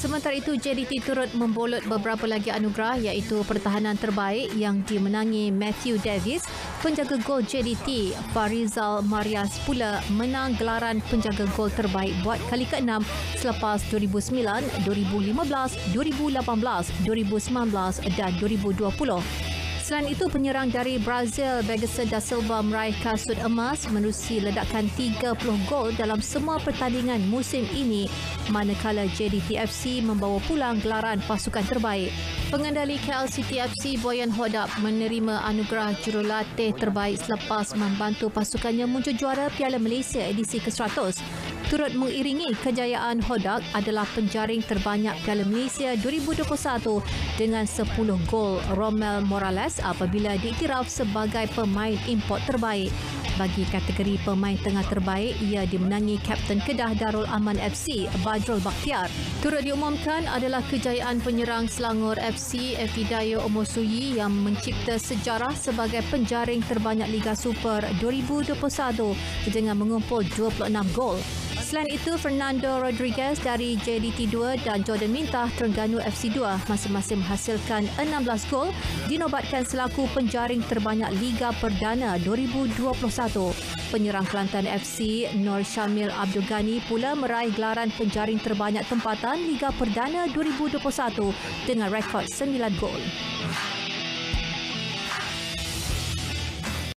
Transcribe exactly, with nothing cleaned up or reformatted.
Sementara itu, J D T turut membolot beberapa lagi anugerah iaitu pertahanan terbaik yang dimenangi Matthew Davis. Penjaga gol J D T, Farizal Marias pula menang gelaran penjaga gol terbaik buat kali keenam selepas dua ribu sembilan, dua ribu lima belas, dua ribu lapan belas, dua ribu sembilan belas dan dua ribu dua puluh. Selain itu, penyerang dari Brazil Bergerson da Silva meraih kasut emas menerusi ledakan tiga puluh gol dalam semua pertandingan musim ini, manakala J D T F C membawa pulang gelaran pasukan terbaik. Pengendali K L City F C Boyan Hodak menerima anugerah jurulatih terbaik selepas membantu pasukannya muncul juara Piala Malaysia edisi ke seratus. Turut mengiringi kejayaan Hodak adalah penjaring terbanyak Piala Malaysia dua ribu dua puluh satu dengan sepuluh gol Romel Morales apabila diiktiraf sebagai pemain import terbaik. Bagi kategori pemain tengah terbaik, ia dimenangi Kapten Kedah Darul Aman F C Badrul Bakhtiar. Turut diumumkan adalah kejayaan penyerang Selangor F C Efidayo Omosuyi yang mencipta sejarah sebagai penjaring terbanyak Liga Super dua ribu dua puluh satu dengan mengumpul dua puluh enam gol. Selain itu, Fernando Rodriguez dari J D T dua dan Jordan Mintah Terengganu F C dua masing-masing menghasilkan enam belas gol, dinobatkan selaku penjaring terbanyak Liga Perdana dua ribu dua puluh satu. Penyerang Kelantan F C Nur Syamil Abdul Ghani pula meraih gelaran penjaring terbanyak tempatan Liga Perdana dua ribu dua puluh satu dengan rekod sembilan gol.